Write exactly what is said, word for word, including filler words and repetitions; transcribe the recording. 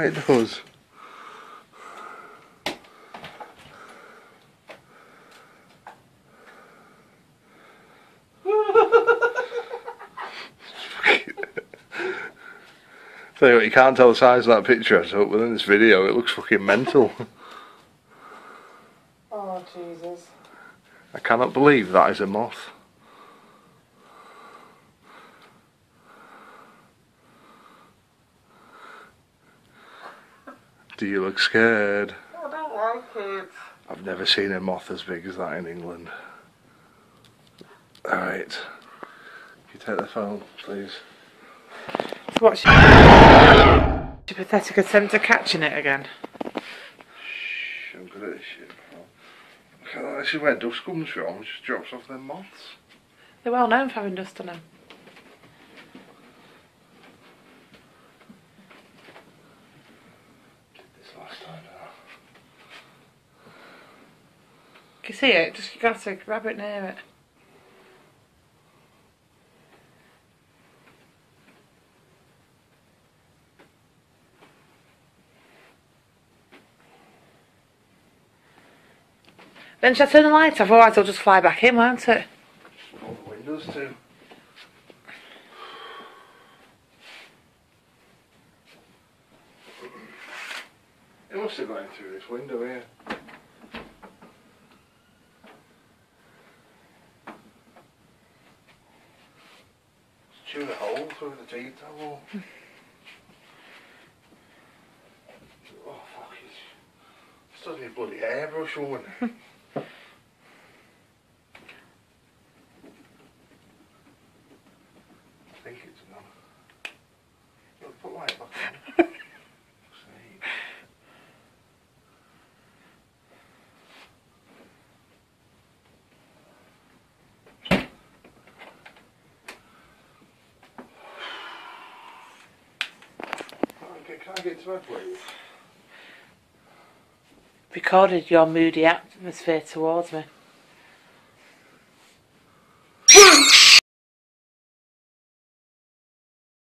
it does. Tell you what, you can't tell the size of that picture, so within this video it looks fucking mental. Oh Jesus. I cannot believe that is a moth. Do you look scared? I don't like it. I've never seen a moth as big as that in England. Alright. Can you take the phone, please? What's your, your pathetic attempt at catching it again? Shh, I'm good at this shit. Look at that, this is where dust comes from, it just drops off them moths. They're well known for having dust on them. Did this last time now. Can you see it? Just you got to grab it near it. Then shall I turn the light off, otherwise it'll just fly back in, won't it? All the windows too. It must have gone through this window here. Chewed a hole through the tea towel. Oh fuck, it's still need bloody hairbrush woman. I think it's enough. Look, put light back on. See. Okay, can I get to bed, please? Recorded your moody atmosphere towards me.